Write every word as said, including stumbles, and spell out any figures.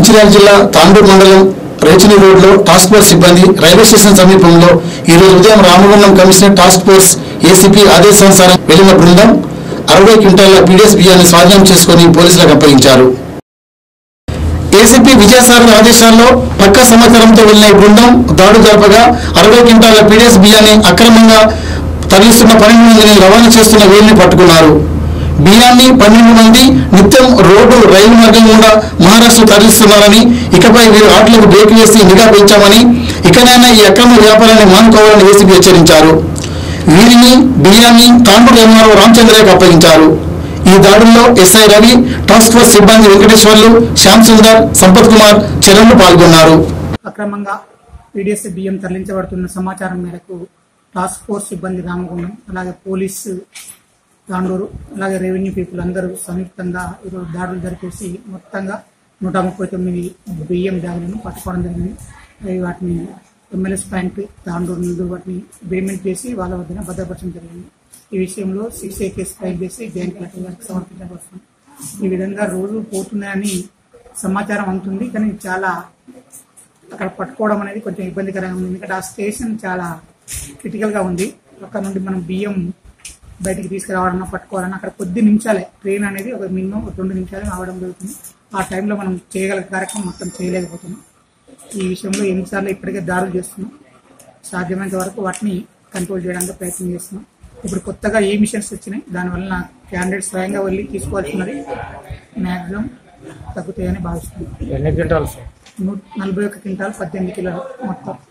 మంచిర్యాల జిల్లా తాండూరు మండలం రేచిని రోడ్లో టాస్క్ ఫోర్స్ సిబ్బంది రైల్వే స్టేషన్ సమీపంలో ఈ రోజు ఉదయం Ramagundam commissioner task force ACP ఆదేశానుసారం వెళ్లిన బృందం అరవై క్వింటాల పీడీఎస్ బియ్యాన్ని స్వాధీనం చేసుకుని పోలీసులకు అప్పగించారు. ఏసీపీ విజయసారథి ఆదేశాల్లో పక్క సమాచారంతో వెళ్లిన ఈ బృందం దాడు జరపగా అరవై క్వింటాల పీడీఎస్ బియ్యాన్ని అక్రమంగా తరలిస్తున్న పన్నెండు మందిని రవాణా చేస్తున్న వీరిని పట్టుకున్నారు. బియ్యాన్ని పన్నెండు మంది నిత్యం రోడ్డు రైలు మార్గం గుండా మహారాష్ట్ర తరలిస్తున్నారని, ఇకపై వీరు ఆటలకు బ్రేక్ వేసి నిఘా పెంచామని, ఇకనైనా ఈ అక్రమ వ్యాపారాన్ని మానుకోవాలని ఏసీపీ హెచ్చరించారు. వీరిని బియ్యాన్ని తాండూరు ఎంఆర్ఓ రామచంద్రయ్యకు అప్పగించారు. ఈ దాడుల్లో ఎస్ఐ రవి, టాస్క్ ఫోర్స్ సిబ్బంది వెంకటేశ్వర్లు, శ్యామ్ సుందర్, సంపత్ కుమార్, చరణ్లు పాల్గొన్నారు. అక్రమంగా పీడీఎస్ బియ్యం తరలించబడుతున్న సమాచారం మేరకు టాస్క్ ఫోర్స్ సిబ్బంది రామగుండం, అలాగే పోలీసు తాండూరు, అలాగే రెవెన్యూ పీపుల్ అందరూ సంయుక్తంగా ఈరోజు దాడులు జరిపేసి మొత్తంగా నూట ముప్పై తొమ్మిది బియ్యం బ్యాగులను పట్టుకోవడం జరిగింది. వాటిని ఎమ్మెల్యేస్ బ్యాంక్ తాండూరు నుండి వాటిని పేమెంట్ చేసి వాళ్ళ వద్ద భద్రపరచడం జరిగింది. ఈ విషయంలో సిక్స్ ఏ కేసు ఫైల్ చేసి జాయింట్ కలెక్టర్ గారికి సమర్పించబడుతుంది. ఈ విధంగా రోజు పోతున్నాయని సమాచారం అందుతుంది, కానీ చాలా అక్కడ పట్టుకోవడం అనేది కొంచెం ఇబ్బందికరంగా ఉంది. ఎందుకంటే ఆ స్టేషన్ చాలా క్రిటికల్గా ఉంది. అక్కడ నుండి మనం బియ్యం బయటికి తీసుకురావాలన్నా పట్టుకోవాలన్నా అక్కడ కొద్ది నిమిషాలే, ట్రైన్ అనేది ఒక మినిమం ఒక రెండు నిమిషాలు రావడం జరుగుతుంది. ఆ టైంలో మనం చేయగల కార్యక్రమం మొత్తం చేయలేకపోతున్నాం. ఈ విషయంలో ఎన్నిసార్లు ఇప్పటికే దాడులు చేస్తున్నాం. సాధ్యమైనంత వరకు వాటిని కంట్రోల్ చేయడానికి ప్రయత్నం చేస్తున్నాం. ఇప్పుడు కొత్తగా ఏ మిషన్స్ వచ్చినాయి, దానివల్ల క్యాండిడేట్ స్వయంగా వెళ్ళి తీసుకోవాల్సినది మ్యాక్సిమం తగ్గుతాయని భావిస్తున్నాం. ఎన్ని క్వింటాలు? నలభై ఒక్క క్వింటాలు పద్దెనిమిది కిలోలు మొత్తం.